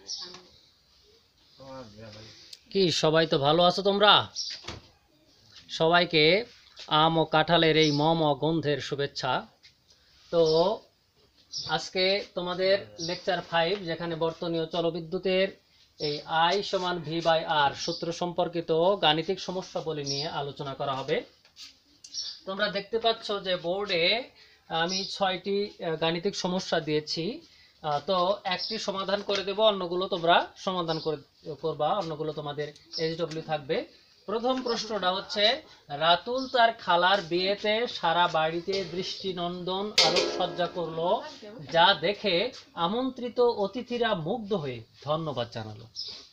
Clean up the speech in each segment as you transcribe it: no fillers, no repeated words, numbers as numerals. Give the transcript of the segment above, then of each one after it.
কি সবাই তো ভালো আছো তোমরা? সবাইকে আম ও কাঁঠালের এই মম গন্ধের শুভেচ্ছা। তো আজকে তোমাদের লেকচার 5, যেখানে বর্তনীয় জলবিদ্যুতের এই I সমান V/R সূত্র সম্পর্কিত গাণিতিক সমস্যাবলী নিয়ে আলোচনা করা হবে। তোমরা দেখতে পাচ্ছ যে বোর্ডে আমি 6টি গাণিতিক সমস্যা দিয়েছি। তো একটি সমাধান করে দেব, অন্যগুলো তোমরা সমাধান করবা, অন্যগুলো তোমাদের SW থাকবে। প্রথম প্রশ্নটা হচ্ছে, রাতুল তার খালার বিয়েতে সারা বাড়িতে দৃষ্টিনন্দন আলোকসজ্জা করলো, যা দেখে আমন্ত্রিত অতিথিরা মুগ্ধ হয়ে ধন্যবাদ জানালো।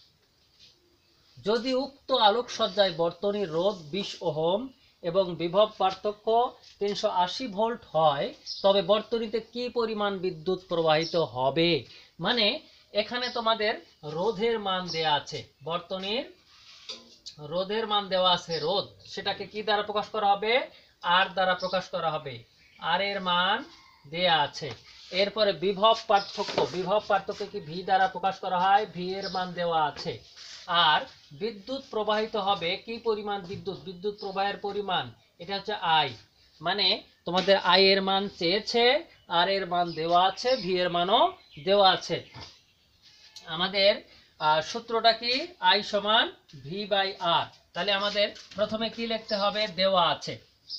যদি উক্ত আলোকসজ্জায় বর্তনীর রোধ 20 ওহম এবং বিভব পার্থক্য 380 ভোল্ট হয়, তবে বর্তনীতে কি পরিমাণ বিদ্যুৎ প্রবাহিত হবে? মানে এখানে তোমাদের রোধের মান দেয়া আছে, বর্তনীর রোধের মান দেওয়া আছে, রোধ সেটাকে কি দ্বারা প্রকাশ করা হবে? আর দ্বারা প্রকাশ করা হবে। আর এর মান দেয়া আছে। এরপরে বিভব পার্থক্য কি ভি দ্বারা প্রকাশ করা হয়? ভি এর মান দেওয়া আছে। আর বিদ্যুৎ প্রবাহিত হবে কি পরিমাণ? বিদ্যুৎ প্রবাহের পরিমাণ, এটা হচ্ছে আই। মানে তোমাদের আই এর মান চেয়েছে, আর এর মান দেওয়া আছে, ভি এর মানও দেওয়া আছে। আমাদের সূত্রটা কি? আই সমান V/R। তাহলে আমাদের প্রথমে কি লিখতে হবে? দেওয়া আছে।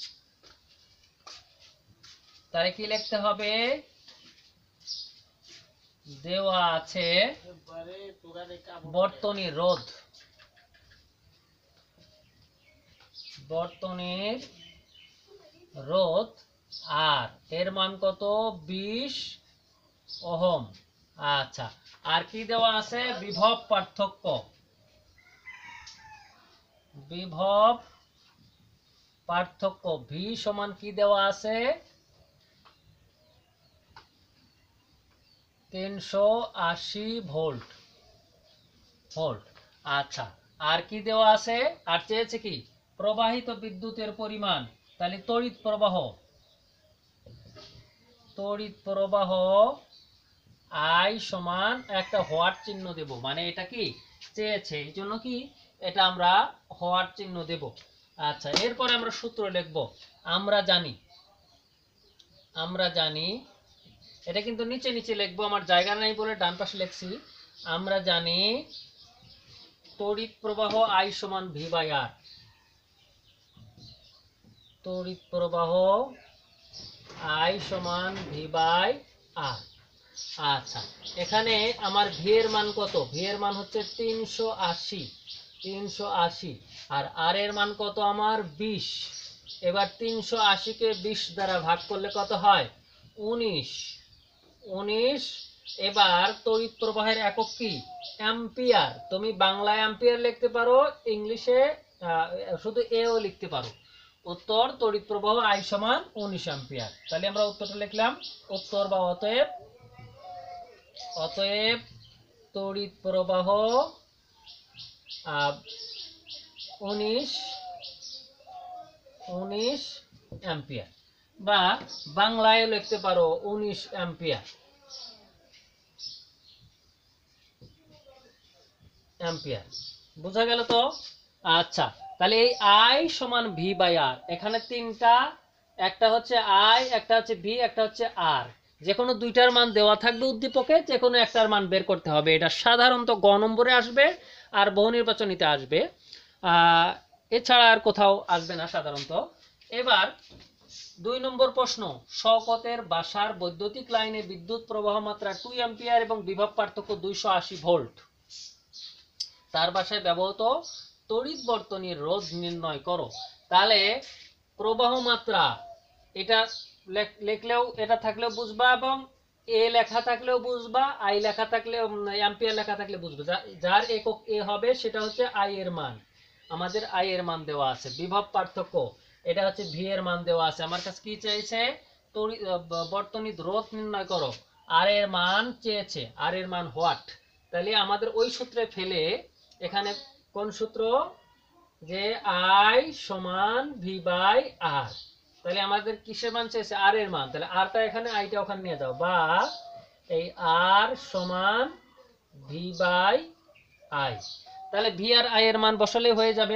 তাহলে কি লিখতে হবে? দেওয়া আছে বর্তনীর রোধ আর এর মান কত? 20 ওহম। আচ্ছা, আর কি দেওয়া আছে? বিভব পার্থক্য ভি সমান কি দেওয়া আছে? 380 ভোল্ট। আচ্ছা, আর কি দেওয়া আছে? আর চেয়েছে কি? প্রবাহিত বিদ্যুতের পরিমাণ। তাহলে তড়িৎ প্রবাহ আই সমান একটা হোয়াট চিহ্ন দেব, মানে এটা কি চেয়েছে, এই জন্য কি এটা আমরা হোয়াট চিহ্ন দেব। আচ্ছা, এরপরে আমরা সূত্র লিখব। আমরা জানি এটা কিন্তু নিচে লিখবো, আমার জায়গা নাই বলে ডান পাশে লিখছি। আমরা জানি তড়িৎ প্রবাহ আই সমান V/R। তড়িৎ প্রবাহ আই সমান V/R। আচ্ছা, এখানে আমার ভি এর মান কত? ভি এর মান হচ্ছে 380, আর আর এর মান কত আমার? 20। এবার 380 কে 20 দ্বারা ভাগ করলে কত হয়? 19। এবার তড়িৎ প্রবাহের একক কি? অ্যাম্পিয়ার। তুমি বাংলায় অ্যাম্পিয়ার লিখতে পারো, ইংলিশে শুধু এও লিখতে পারো। উত্তর, তড়িৎ প্রবাহ আই সমান 19 অ্যাম্পিয়ার। তাহলে আমরা উত্তরটা লিখলাম। উত্তর বা অতএব তড়িৎ প্রবাহ 19 অ্যাম্পিয়ার, বা বাংলায় লিখতে পারো 19 অ্যাম্পিয়ার। বোঝা গেল তো? আচ্ছা, তাহলে এই আই সমান V/R, এখানে তিনটা, একটা হচ্ছে আই, একটা হচ্ছে ভি, একটা হচ্ছে আর। যে কোনো দুইটার মান দেওয়া থাকবে উদ্দীপকে, যে কোনো একটার মান বের করতে হবে। এটা সাধারণত গ নম্বরে আসবে আর বহু নির্বাচনীতে আসবে, এছাড়া আর কোথাও আসবে না সাধারণত। এবার 2 নম্বর প্রশ্ন, শওকতের বাসার বৈদ্যুতিক লাইনে বিদ্যুৎ প্রবাহ মাত্রা 2 অ্যাম্পিয়ার এবং বিভব পার্থক্য 280 ভোল্ট। তার বাসায় ব্যবহৃত তড়িৎ বর্তনীর রোধ নির্ণয় করো। তাহলে প্রবাহ মাত্রা, এটা লিখলেও, এটা থাকলেও বুঝবা, এবং এ লেখা থাকলেও বুঝবা, আই লেখা থাকলেও, অ্যাম্পিয়ার লেখা থাকলে বুঝবে। যার একক এ হবে সেটা হচ্ছে আই এর মান। আমাদের আই এর মান দেওয়া আছে। বিভব পার্থক্য, এটা হচ্ছে ভি এর মান দেওয়া আছে। আমার কাছে কি চাইছে? বর্তনীর রোধ নির্ণয় করো। আর এর মান চেয়েছে, আর এর মান হোয়াট। তাহলে আমাদের ওই সূত্রে ফেলে, এখানে কোন সূত্র? যে আই সমান V/R। তাহলে আমাদের কিসের মান চেয়েছে? আর এর মান। তাহলে আরটা এখানে, আইটা ওখানে নিয়ে যাও, বা এই আর সমান ভি বাই আই। তাহলে ভি আর আই এর মান বসালে হয়ে যাবে।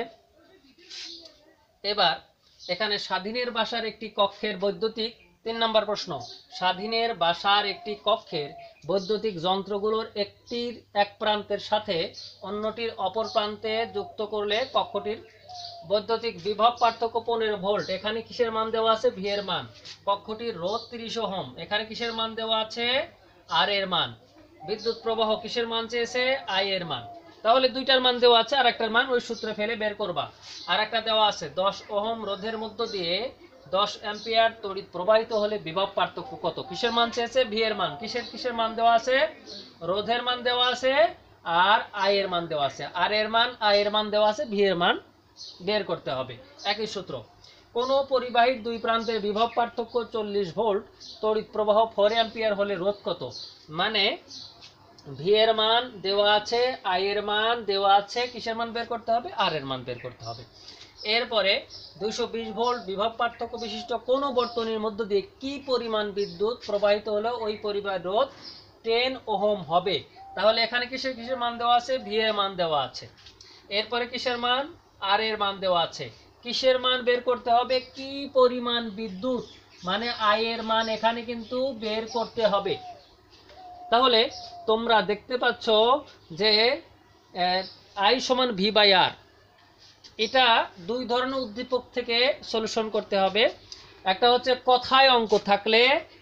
এবার এখানে স্বাধীনের বাসার একটি কক্ষের বৈদ্যুতিক, 3 নম্বর প্রশ্ন, স্বাধীনের বাসার একটি কক্ষের বৈদ্যুতিক যন্ত্রগুলোর একটির এক প্রান্তের সাথে অন্যটির অপর প্রান্তে যুক্ত করলে কক্ষটির বৈদ্যুতিক বিভব পার্থক্য 15 ভোল্ট। এখানে কিসের মান দেওয়া আছে? ভি এর মান। কক্ষটির রোধ 30 ওহম। এখানে কিসের মান দেওয়া আছে? আর এর মান। বিদ্যুৎ প্রবাহ কিসের মান চেয়েছে? আই এর মান। তাহলে দুইটার মান দেওয়া আছে, আর একটার মান ওই সূত্রে ফেলে বের করবা। আর একটা দেওয়া আছে 10 ওহম রোধের মধ্য দিয়ে 10 অ্যাম্পিয়ার তড়িৎ প্রবাহিত হলে বিভব পার্থক্য কত? কিসের মান চেয়েছে? ভি এর মান। কিসের মান দেওয়া আছে? রোধের মান দেওয়া আছে, আর আই এর মান দেওয়া আছে। আর এর মান, আই এর মান দেওয়া আছে, ভি এর মান বের করতে হবে। একই সূত্র। কোন পরিবাহীর দুই প্রান্তের বিভব পার্থক্য 40 ভোল্ট, তড়িৎ প্রবাহ 4 অ্যাম্পিয়ার হলে রোধ কত? মানে ভি এর মান দেওয়া আছে, আই এর মান দেওয়া আছে, কিসের মান বের করতে হবে? আর এর মান বের করতে হবে। এরপরে 220 ভোল্ট বিভব পার্থক্য বিশিষ্ট কোন বর্তনীর মধ্য দিয়ে কি পরিমাণ বিদ্যুৎ প্রবাহিত হলে ওই পরিবাহী রোধ 10 ওহম হবে? তাহলে এখানে কিসের মান দেওয়া আছে? ভি এর মান দেওয়া আছে। এরপরে কিসের মান? আর এর মান দেওয়া আছে। কিসের মান বের করতে হবে? কি পরিমাণ বিদ্যুৎ, মানে আই এর মান এখানে কিন্তু বের করতে হবে। তাহলে তোমরা দেখতে পাচ্ছ যে আই সমান ভি বাই আর, এটা দুই ধরনের উদ্দীপক থেকে সলিউশন করতে হবে। একটা হচ্ছে কথায় অঙ্ক থাকলে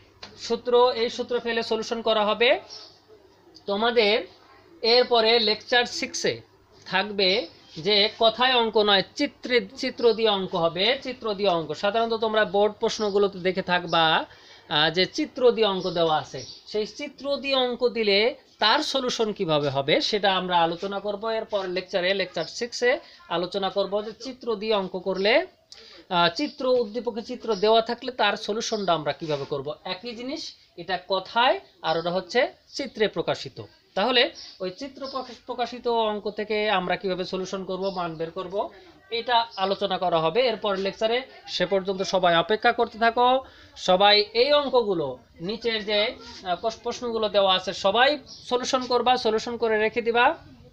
এই সূত্র ফেলে সলিউশন করা হবে তোমাদের। এরপরে লেকচার 6-এ থাকবে যে কথায় অঙ্ক নয়, চিত্র দিয়ে অঙ্ক হবে। চিত্র দিয়ে অঙ্ক সাধারণত তোমরা বোর্ড প্রশ্নগুলোতে দেখে থাকবা যে চিত্র দিয়ে অঙ্ক দেওয়া আছে। সেই চিত্র দিয়ে অঙ্ক দিলে তার সলিউশন কিভাবে হবে সেটা আমরা আলোচনা করব। এরপর লেকচার 6-এ আলোচনা করব যে চিত্র দিয়ে অঙ্ক করলে, উদ্দীপকে চিত্র দেওয়া থাকলে তার সলিউশনটা আমরা কিভাবে করব। একই জিনিস, এটা কথায় আর ওটা হচ্ছে চিত্রে প্রকাশিত। তাহলে ওই চিত্র প্রকাশিত অঙ্ক থেকে আমরা কিভাবে সলিউশন করব, মান বের করব, এটা আলোচনা করা হবে এরপর লেকচারে। সে পর্যন্ত সবাই অপেক্ষা করতে থাকো। সবাই এই অঙ্কগুলো, নিচের যে প্রশ্নগুলো দেওয়া আছে সবাই সলিউশন করবা, সলিউশন করে রেখে দিবা।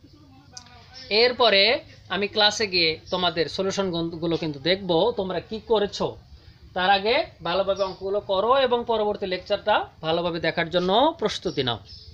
এরপরে আমি ক্লাসে গিয়ে তোমাদের সলিউশনগুলো কিন্তু দেখব তোমরা কি করেছো। তার আগে ভালোভাবে অঙ্কগুলো করো এবং পরবর্তী লেকচারটা ভালোভাবে দেখার জন্য প্রস্তুতি নাও।